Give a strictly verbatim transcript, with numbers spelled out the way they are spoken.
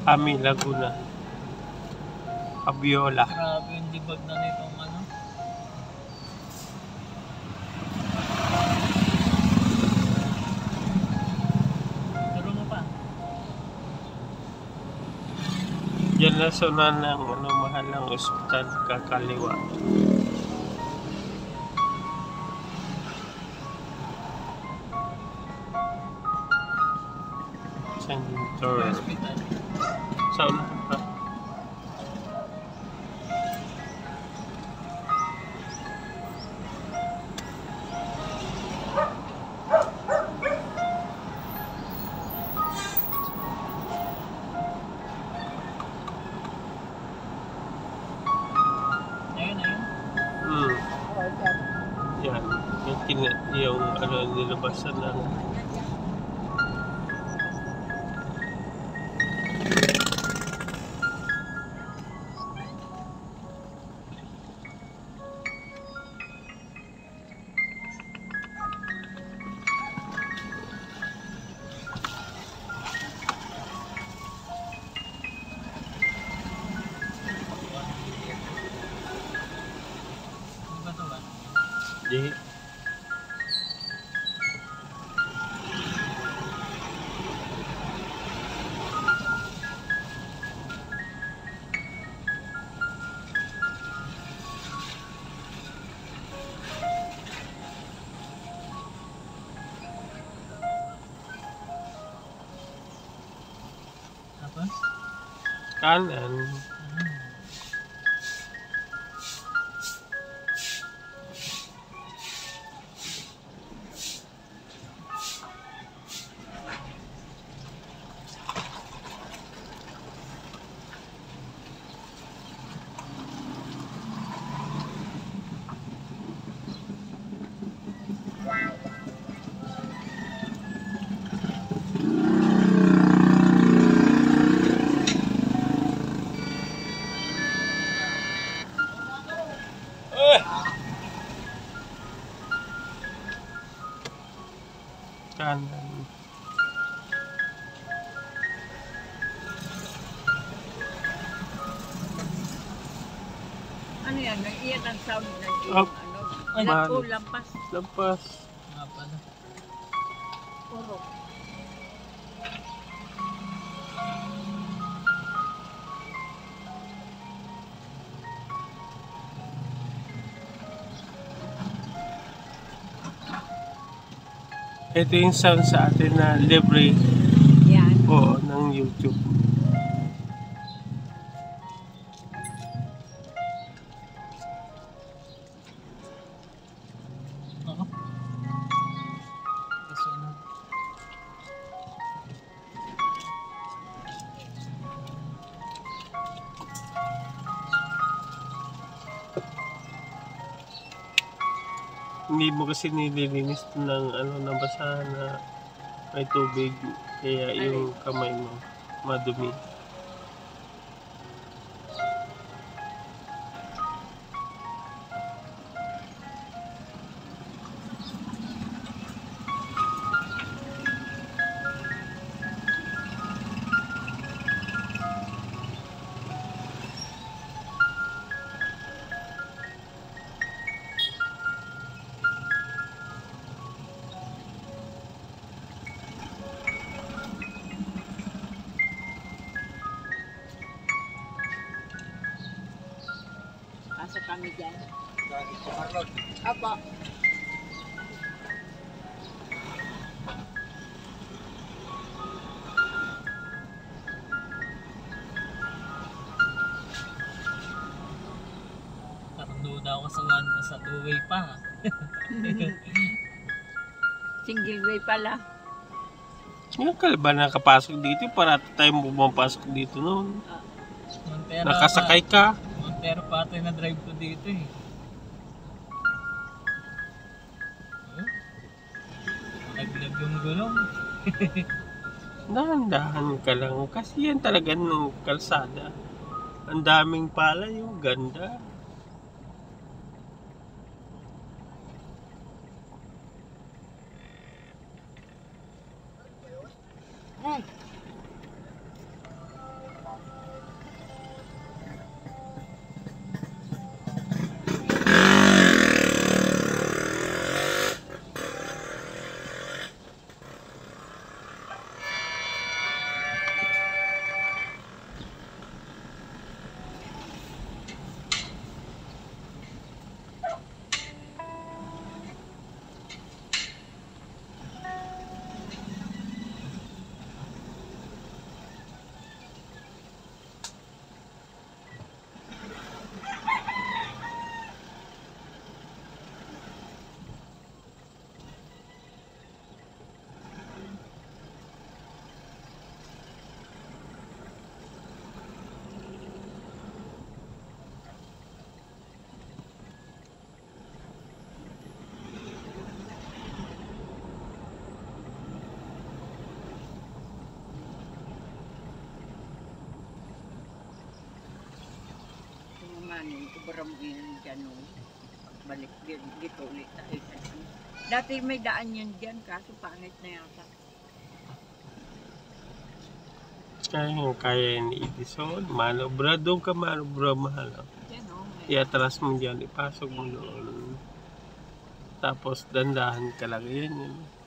Ami, Laguna. Abiola. Grabe yung dibag na nitong ano. Turo mo pa. Yan na suna ng ano, mahal ng ospital, kakaliwa. Center. Hospital. Saan pa? Ayun, ayun. Hmm. Yan. Yung, kin- yung ano, nilabasan ng Ano ba ito ba? di. Tapos? Kanan. Hmm. Kanan. Ano yan? Nag-iyan ang sound ng iyong Up. ano? Ay, Lampo, man. lampas, Lampas. Nga pala. puro. Ito yung sound sa atin na libre Yan. po ng YouTube. Ako. Kasunod. Hindi mo kasi nililinis ng ano, ng basahan na may tubig. Kaya yung kamay mo madumi. Pasok kami dyan. Apo. Parang duda ako sa one, sa two-way pa. Single way pala. Ngayon ka ba nakapasok dito? Para tayo bumapasok dito noon. Montero Nakasakay ka. pa. Montero pa ito na drive ko dito eh. Oh? Naglag yung gulong. Dahan-dahan ka lang. Kasi yan talaga ng kalsada. Ang daming pala yung ganda. Hmm. manin, kubara mo yun dyan nung balik din, dito ulit tayo sa ano. Dati may daan yan dyan, kaso pangit na yata. Kaya yung kaya ni Edison, manobra doon ka, manobra mahal. oh. Yan o. may- Iatras mo dyan, ipasok mo doon. Tapos dandahan ka lang, yan yun.